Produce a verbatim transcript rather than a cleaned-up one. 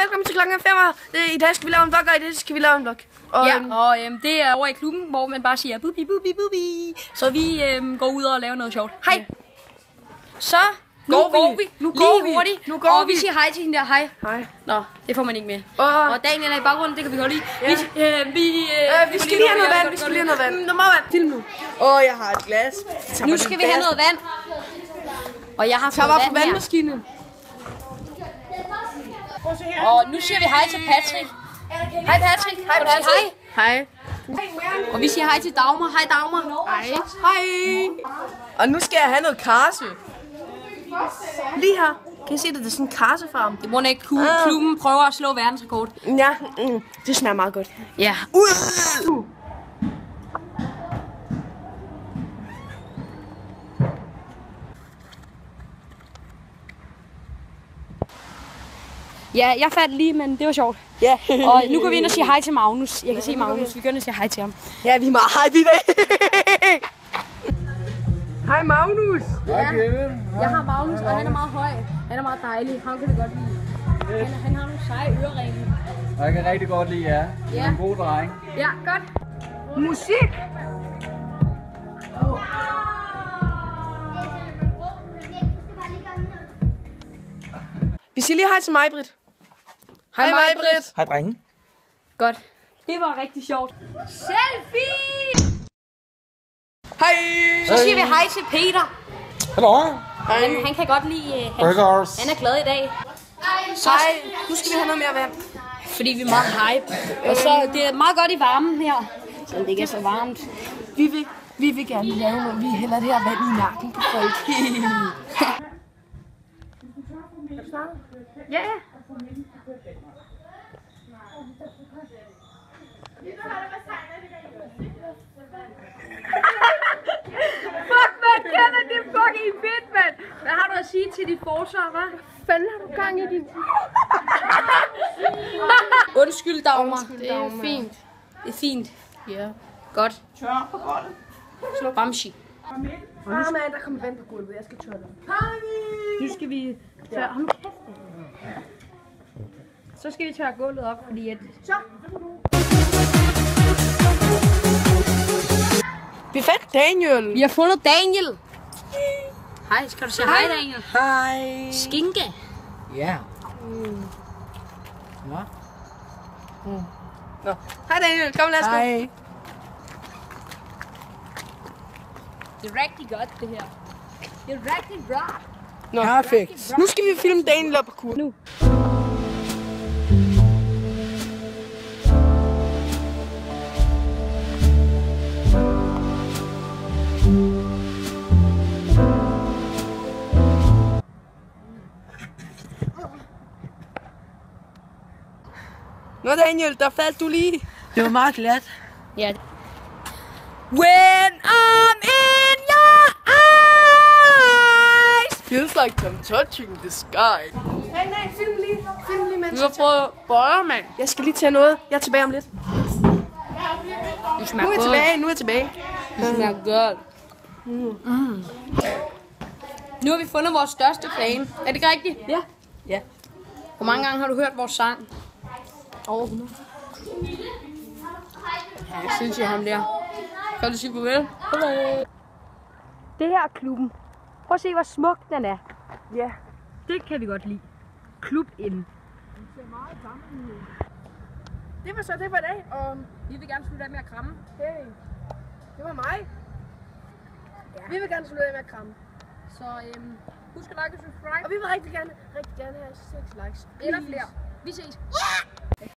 velkommen til klokken fem. I dag skal vi lave en vlog, og i dag skal vi lave en vlog. Og, ja, og øhm, det er over i klubben, hvor man bare siger bubi, bubi, bubi. Så vi øhm, går ud og laver noget sjovt. Hej. Så nu går, går vi. vi. Nu går Lige vi. hurtigt. Nu går og vi. vi siger hej til hende der. Hej. Hej. Nå, det får man ikke med. Og, og Daniel er i baggrunden, det kan vi godt lide. Ja. Vi, øh, vi, øh, øh, vi skal lige have noget vand. Vi skal lige have noget vand. Nå, må vand. Film nu. Åh, jeg har et glas. Nu skal vi have noget vand. Og jeg har fået vand her. Vandmaskinen. Og nu siger vi hej til Patrick. Hej Patrick. Hej Patrick. Hej. Og vi siger hej til Dagmar. Hej Dagmar. Hej. Hej. Og nu skal jeg have noget karse. Lige her. Kan I se det? Det er sådan en karsefarm. Det må ikke kunne. Klubben prøver at slå verdensrekord. Ja, mm, det smager meget godt. Ja. Uh. Ja, jeg fandt lige, men det var sjovt. Ja. Og nu går vi ind og siger hej til Magnus. Jeg kan se Magnus. Vi går ind og siger hej til ham. Ja, vi er meget hype i dag. Hej Magnus. Ja. Jeg har Magnus, og han er meget høj. Han er meget dejlig. Han kan det godt lide. Han, han har nogle seje øreringe. Og jeg kan rigtig godt lide jer. Ja. Ja. En god dreng. Ja, godt. Musik. Vi siger lige hej til mig, Britt. Hej, hej Britt. Hej drenge. Godt. Det var rigtig sjovt. Selfie! Hej. Så siger vi hej til Peter. Hallo. Han, han kan godt lide... Uh, han, Burgers. han er glad i dag. Så, hej. Nu skal vi have noget mere vand. Fordi vi er meget hype. Og så det er meget godt i varmen her. Så det ikke er så varmt. Vi vil, vi vil gerne lave noget. Vi hælder det her vand i nakken på folk. Ja. Fuck, man, Kevin, det er fucking fedt, mand. Hvad har du at sige til dit forsvar, hva'? Hvad fanden har du gang i din... Undskyld, Dagmar. Undskyld, det er Dagmar. fint. Det er fint. Ja. Godt. Tør på gulvet. Slå Bamsi. Ah, man, der kommer vand på gulvet. Jeg skal tørre det. Nu skal vi tørre... Hold nu kæft. Så skal vi tørre gulvet op, fordi at... Så. Vi fandt Daniel. Vi har fundet Daniel. Hej, skal du sige hej, Daniel? Hej. Skinke. Ja. Mm. Nå. Mm. Nå. Hej Daniel, kom lad os gå. Hej. Det er rigtig godt, det her. Det er rigtig bra. Nå. Perfekt. Nu skal vi filme Daniel op på kur. Nu. Nå Daniel, der faldt du lige. Det var meget glat. Ja. When I'm in your eyes, feels like I'm touching the sky. Hey, nej, film lige. Film lige, mens Vi har prøvet boller, mand. jeg skal lige tage noget. Jeg er tilbage om lidt. Det smager Nu er jeg godt. tilbage, nu er jeg tilbage. Det smager godt. Mm. Mm. Nu har vi fundet vores største fan. Er det ikke rigtigt? Ja. Ja. Hvor mange gange har du hørt vores sang? Over hundrede. Ja, jeg synes jeg ham der. Kan du sige farvel? Det her er klubben. Prøv at se, hvor smuk den er. Ja. Det kan vi godt lide. Klub inden. Det var så det for i dag, og Vi vil gerne slutte af med at kramme. hey, det var mig. Ja. Vi vil gerne slutte af med at kramme. Så øhm, husk at like og subscribe. Og vi vil rigtig gerne, rigtig gerne have seks likes. Eller flere. Vi ses.